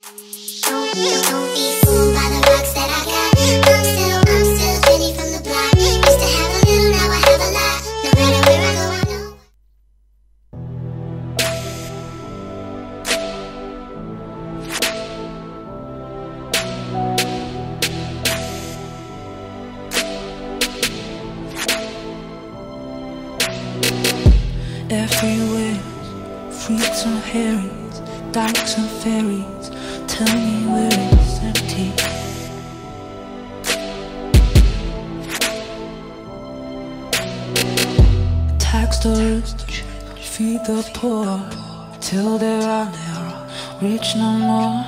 Don't be fooled by the rocks that I got. I'm still Jenny from the block. Used to have a little, now I have a lot. No matter where I go, I know. Everywhere, freaks and herrings, dykes and fairies, tell me where it's empty. Tax the rich, feed the poor, till they are never rich no more.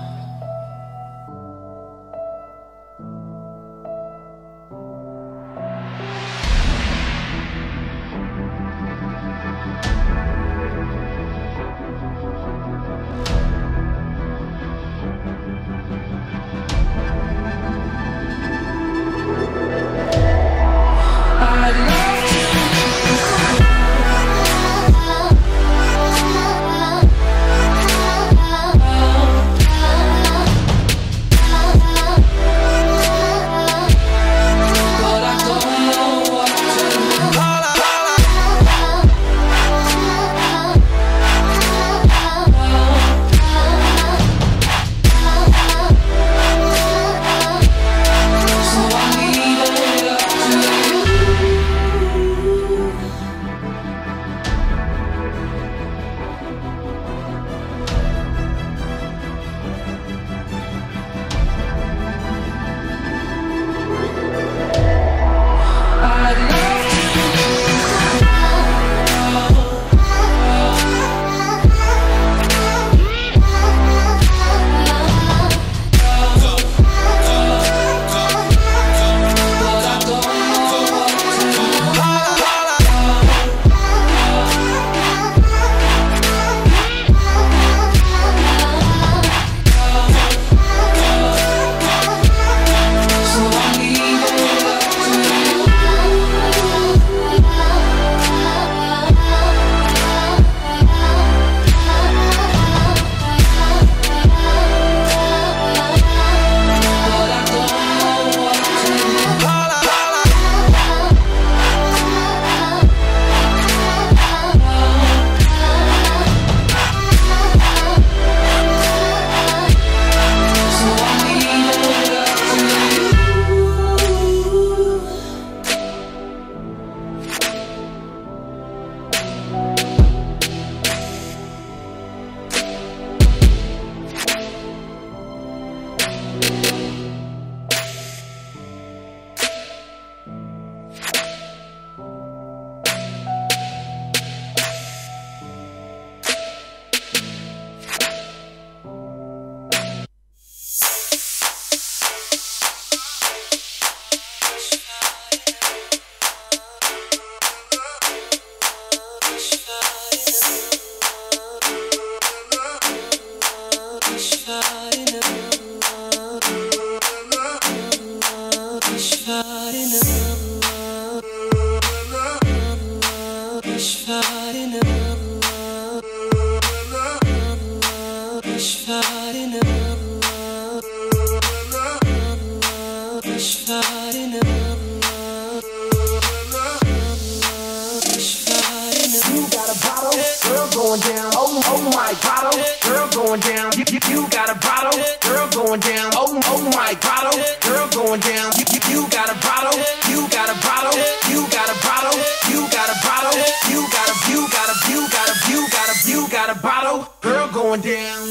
Going down, oh my bottle, girl going down. You got a bottle, girl going down. Oh my bottle, girl going down. You got a bottle, you got a bottle, you got a bottle, you got a bottle, you got a bottle, girl going down.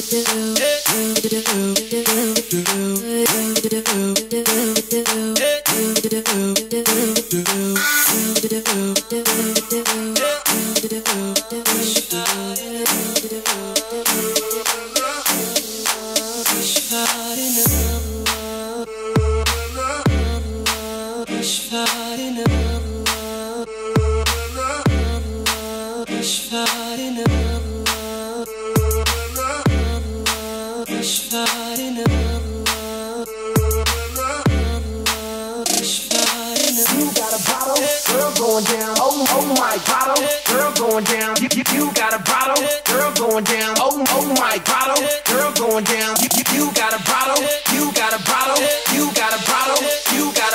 Hey. You got a bottle, you got a bottle, you got a bottle, you got